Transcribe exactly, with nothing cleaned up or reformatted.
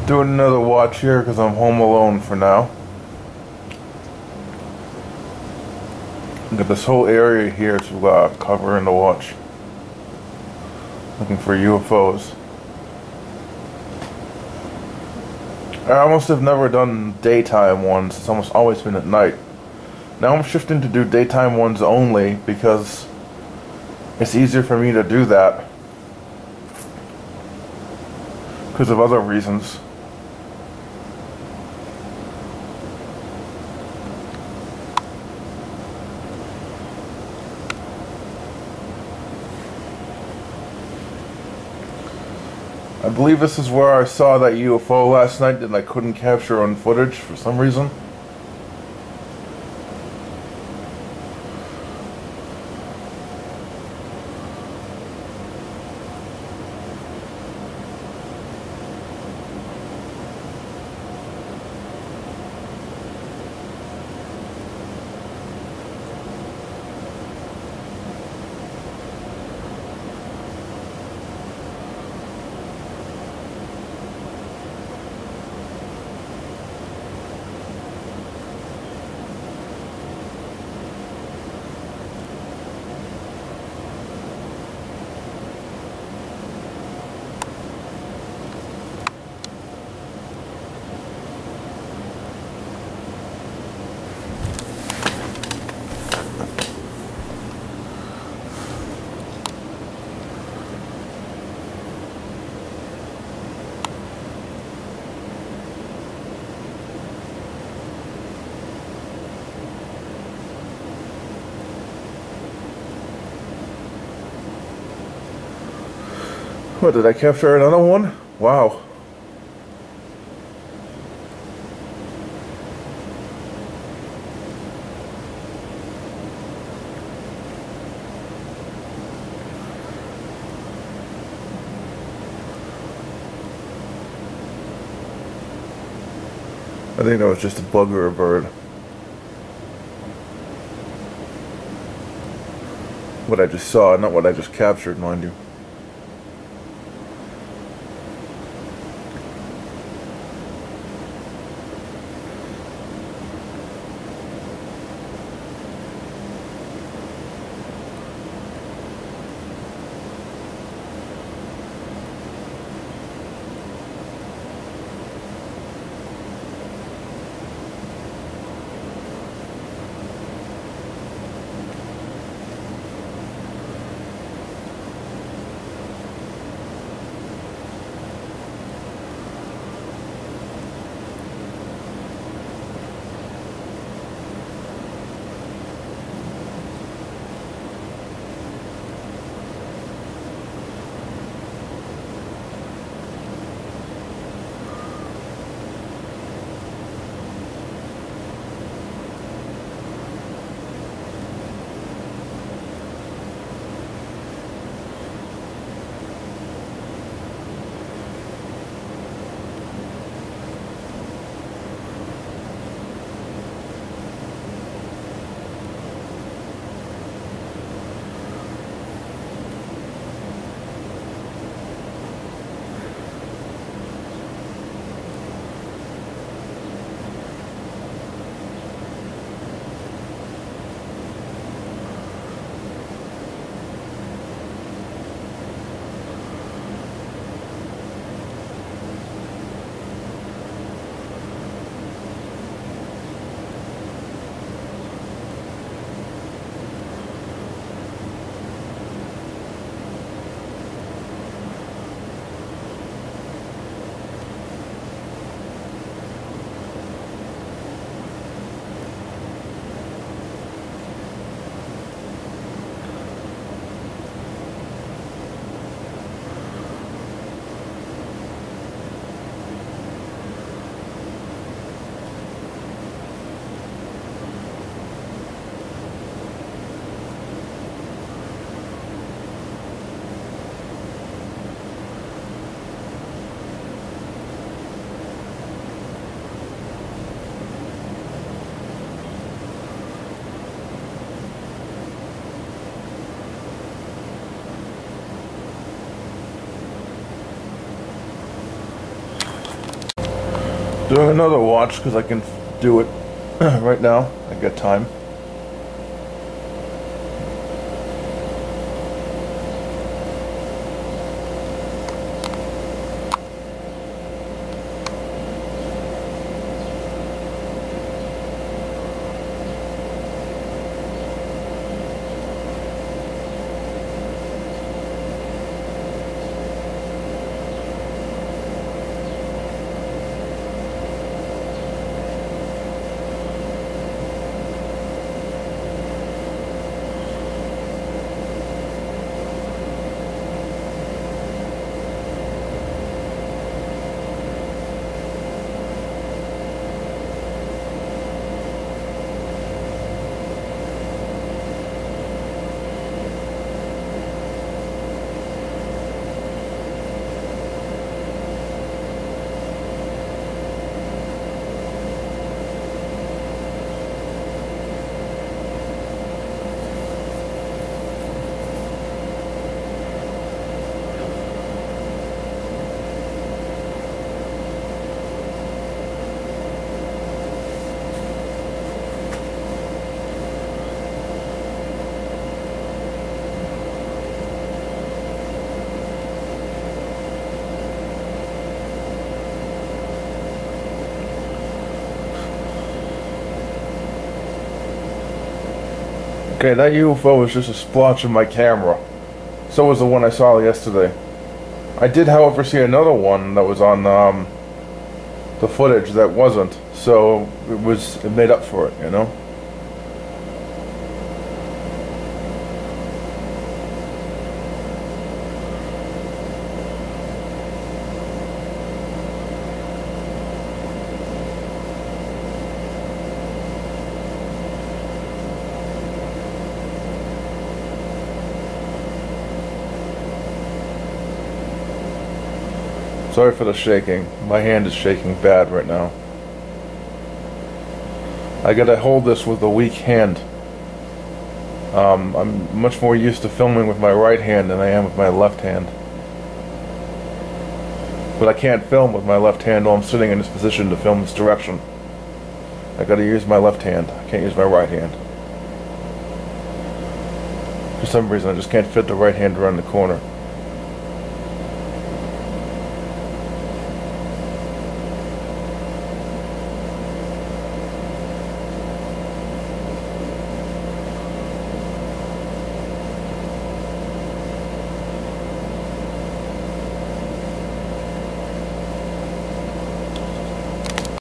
Doing another watch here because I'm home alone for now. Got this whole area here to uh, cover in the watch. Looking for U F Os. I almost have never done daytime ones. It's almost always been at night. Now I'm shifting to do daytime ones only because it's easier for me to do that because of other reasons. I believe this is where I saw that U F O last night that I couldn't capture on footage for some reason. What, did I capture another one? Wow. I think that was just a bug or a bird. What I just saw, not what I just captured, mind you. Doing another watch because I can do it right now. I got time. Okay, that U F O was just a splotch in my camera. So was the one I saw yesterday. I did, however, see another one that was on um, the footage that wasn't. So it was, it made up for it, you know? Sorry for the shaking. My hand is shaking bad right now. I gotta hold this with a weak hand. Um, I'm much more used to filming with my right hand than I am with my left hand. But I can't film with my left hand while I'm sitting in this position to film this direction. I gotta use my left hand. I can't use my right hand. For some reason I just can't fit the right hand around the corner.